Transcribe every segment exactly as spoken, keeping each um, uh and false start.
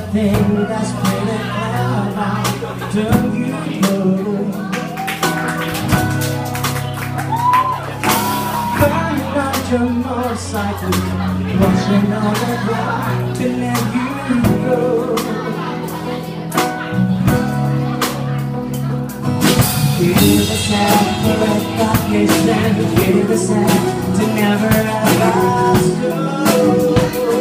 everything that's pretty clever. Don't you know? Burning out your motorcycle, washing on the ground, and then you go. Give a sad for a vacation, give a sad to never ever stop.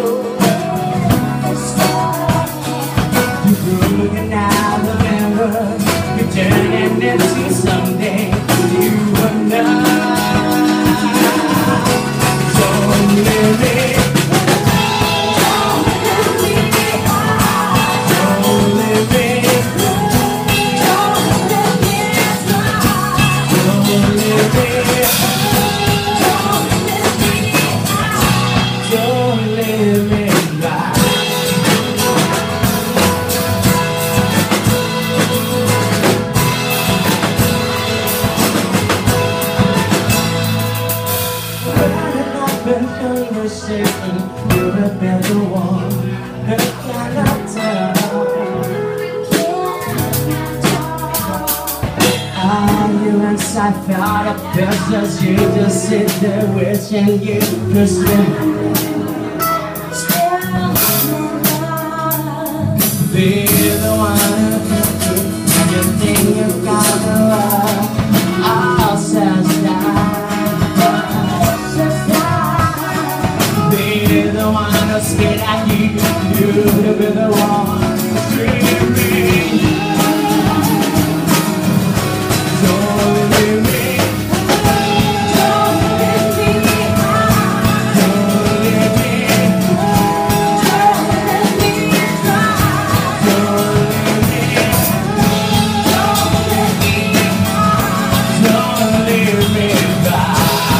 Looking out the mirror, you're turning into someday you were not. Don't live it. Don't live it. Don't live it. Don't live it. Don't live it. Don't live it right. Conversation, you're a better one, I cannot tell. Are you inside out of business? You just sit there wishing you could swim. Be the one everything you gotta love. I'll says down. The one to spit at you, you to be the one screaming. Don't leave me. Don't leave me. Don't leave me. Don't let me cry. Don't leave me. Don't let me cry. Don't leave me cry.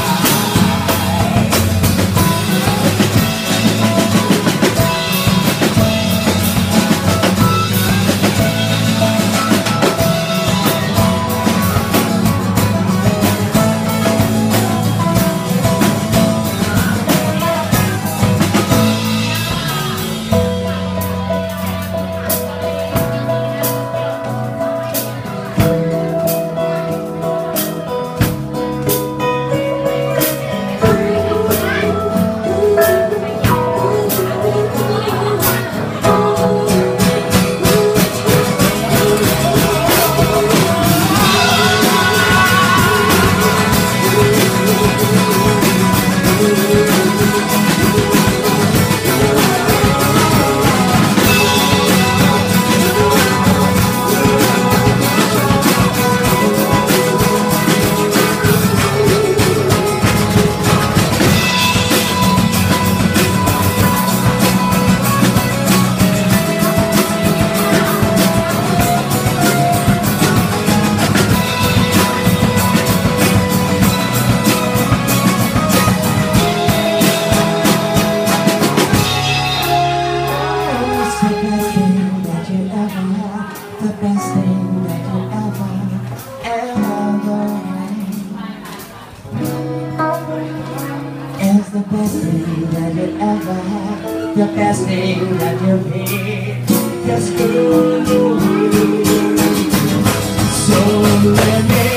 The best thing that you ever had, the best thing that you've had, just go. So let me